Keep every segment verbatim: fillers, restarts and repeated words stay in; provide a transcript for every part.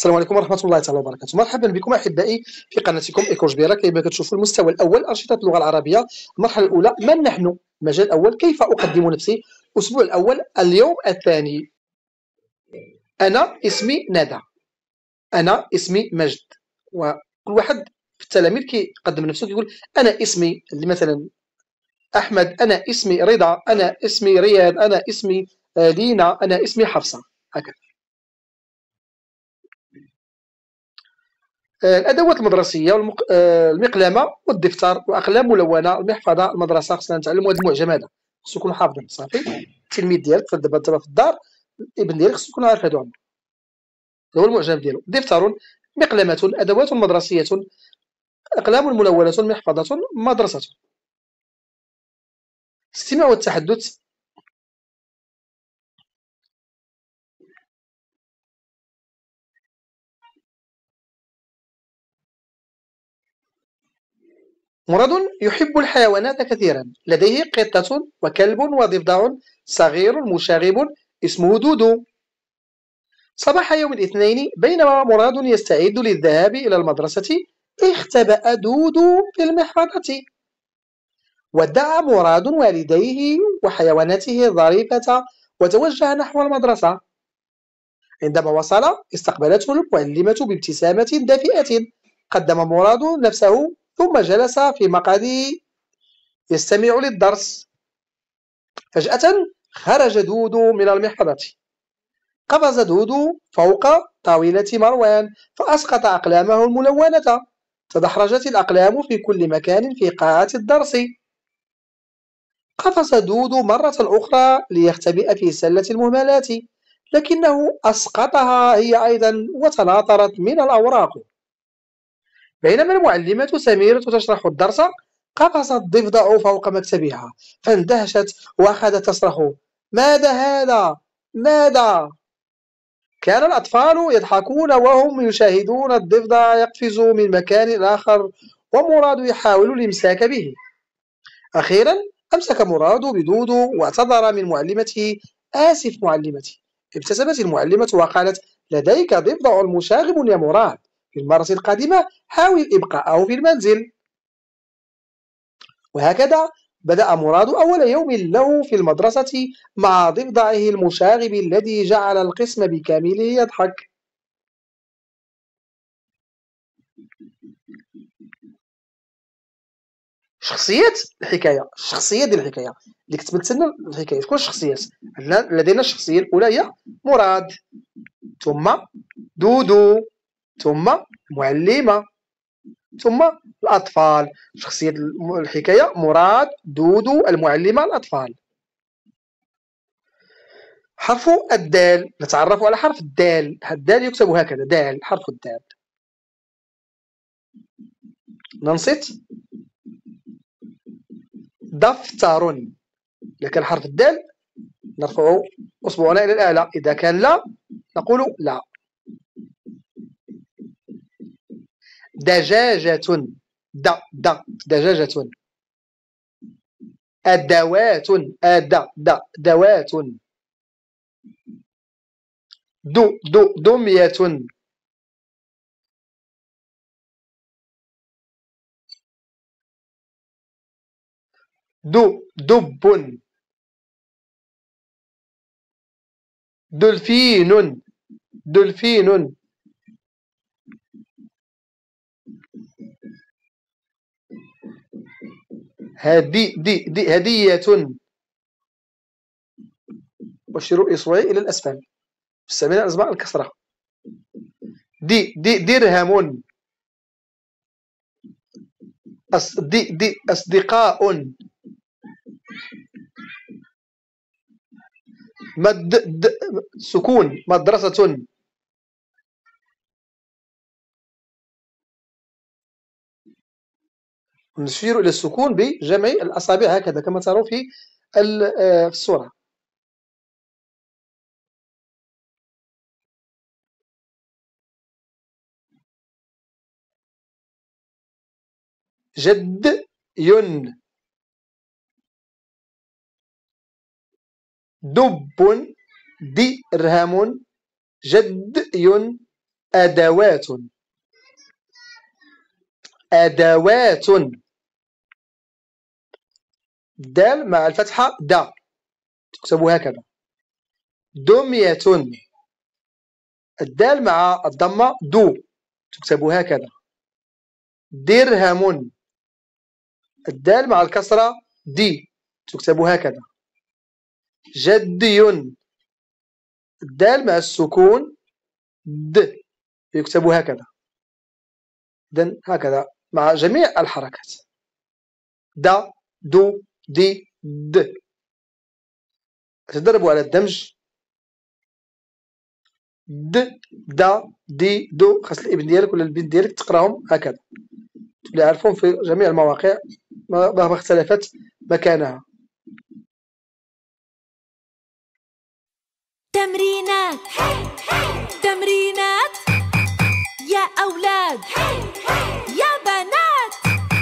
السلام عليكم ورحمة الله تعالى وبركاته. مرحبا بكم أحبائي في قناتكم إيكو جبيرة. كيف كتشوفوا المستوى الأول أنشطة اللغة العربية المرحلة الأولى. من نحن؟ المجال الأول. كيف أقدم نفسي؟ الأسبوع الأول. اليوم الثاني. أنا اسمي ندى. أنا اسمي مجد. وكل واحد في التلاميذ كيقدم نفسه كيقول أنا اسمي مثلا أحمد، أنا اسمي رضا، أنا اسمي رياض، أنا اسمي دينا، أنا اسمي حفصة، هكذا. الادوات المدرسيه والمقلمه والدفتر واقلام ملونه المحفظه. المدرسه خصنا نتعلموا هذا المعجم، هذا خصو يكون حافظ صافي. التلميذ ديالك دابا دابا في الدار، الابن ديالك خصو يكون عارف هادو هما، هذا هو المعجم ديالو. دفتر، مقلمه، ادوات مدرسيه، اقلام ملونه، محفظه، مدرسه. الاستماع والتحدث. مراد يحب الحيوانات كثيرا، لديه قطة وكلب وضفدع صغير مشاغب اسمه دودو. صباح يوم الاثنين بينما مراد يستعد للذهاب إلى المدرسة، اختبأ دودو في المحفظة. ودع مراد والديه وحيواناته الظريفة وتوجه نحو المدرسة. عندما وصل استقبلته المعلمة بابتسامة دافئة. قدم مراد نفسه ثم جلس في مقعده يستمع للدرس. فجأة خرج دودو من المحفظة. قفز دودو فوق طاولة مروان فأسقط أقلامه الملونة. تدحرجت الأقلام في كل مكان في قاعة الدرس. قفز دودو مرة أخرى ليختبئ في سلة المهملات، لكنه أسقطها هي أيضا وتناثرت من الأوراق. بينما المعلمة سميرة تشرح الدرس، قفزت الضفدع فوق مكتبها فاندهشت وأخذت تصرخ: ماذا هذا؟ ماذا؟ كان الأطفال يضحكون وهم يشاهدون الضفدع يقفز من مكان آخر ومراد يحاول الإمساك به. أخيرا أمسك مراد بدودو واعتذر من معلمته: آسف معلمتي. ابتسمت المعلمة وقالت: لديك ضفدع مشاغب يا مراد، في المرة القادمة حاول إبقاءه في المنزل. وهكذا بدأ مراد أول يوم له في المدرسة مع ضفدعه المشاغب الذي جعل القسم بكامله يضحك. شخصيات الحكاية، الشخصية ديال الحكاية اللي كتمثلنا الحكاية، شكون الشخصيات؟ لدينا الشخصية الأولى هي مراد، ثم دودو، ثم المعلمة، ثم الأطفال. شخصية الحكاية مراد، دودو، المعلمة، الأطفال. حرف الدال. نتعرف على حرف الدال. الدال يكتب هكذا، دال، حرف الدال. ننصت: دفتر. إذا كان حرف الدال نرفع أصبعنا إلى الأعلى، إذا كان لا نقول لا. دجاجة. د د دجاجة. أدوات. أد د دوات. دو دو دمية. دو دب. دلفين. دلفين. هدي دي دي هدية. أشير إصبعي إلى الأسفل، استعمل الأصبع الكسرة. دي دي درهم. أص دي دي أصدقاء. مد د سكون مدرسة. نشير إلى السكون بجمع الأصابع هكذا كما ترون في الصورة. جد ين. دب. درهم. جد ين أدوات أدوات الدال مع الفتحة دا تكتب هكذا. دمية الدال مع الضمة دو تكتب هكذا. درهم الدال مع الكسرة دي تكتب هكذا. جدي الدال مع السكون د يكتب هكذا. إذن هكذا مع جميع الحركات دا دو دي د. تدربوا على الدمج د دا دي دو. خاص الابن ديالك ولا البنت ديالك تقراهم هكذا تولي عارفهم في جميع المواقع مهما اختلفت مكانها. تمرينات تمرينات يا أولاد يا بنات.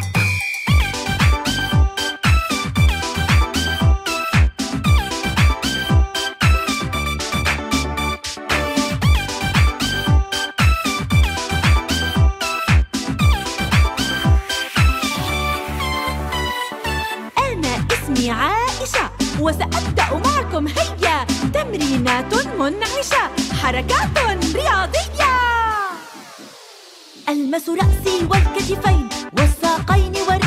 أنا اسمي عائشة وسأبدأ معكم هيا تمرينات منعشة حركات رياضية. ألمس رأسي والكتفين والساقين ور...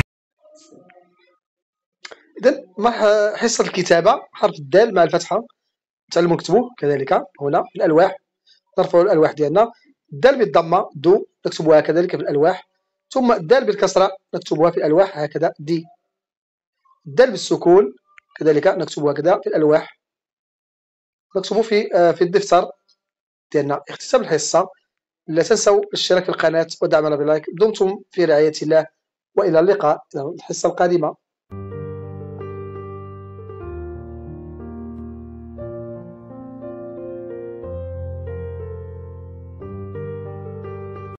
إذن مع حصة الكتابة حرف الدال مع الفتحة تعلموا نكتبوه كذلك هنا في الألواح. نرفعوا الألواح ديالنا. الدال بالضمة دو نكتبوها كذلك في الألواح. ثم الدال بالكسرة نكتبوها في الألواح هكذا دي. الدال بالسكون كذلك نكتبوها كذا في الألواح. نكتبوا في في الدفتر ديالنا. اختتام الحصة. لا تنسوا الاشتراك في القناة ودعمنا بلايك. دمتم في رعاية الله وإلى اللقاء. الحصة القادمة.